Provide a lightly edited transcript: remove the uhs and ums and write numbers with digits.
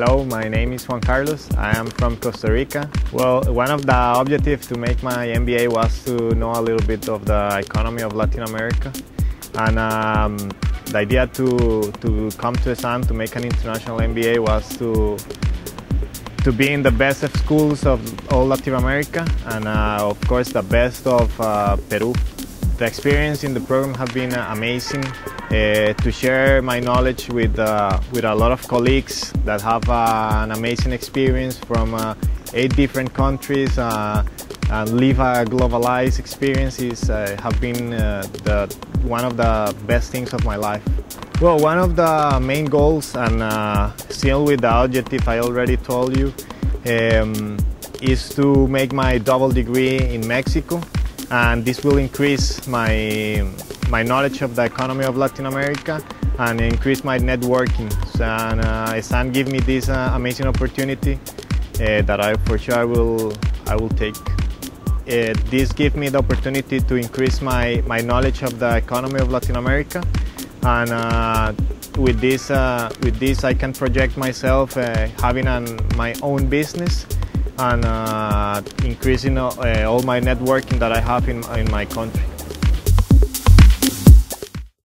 Hello, my name is Juan Carlos. I am from Costa Rica. Well, one of the objectives to make my MBA was to know a little bit of the economy of Latin America. And the idea to come to ESAN to make an international MBA was to be in the best of schools of all Latin America and of course the best of Peru. The experience in the program has been amazing. To share my knowledge with a lot of colleagues that have an amazing experience from 8 different countries and live a globalized experiences have been one of the best things of my life. Well, one of the main goals, and still with the objective I already told you, is to make my double degree in Mexico, and this will increase my knowledge of the economy of Latin America and increase my networking. And ESAN give me this amazing opportunity that I for sure I will take. This gives me the opportunity to increase my knowledge of the economy of Latin America, and with this I can project myself having my own business and increasing all my networking that I have in my country.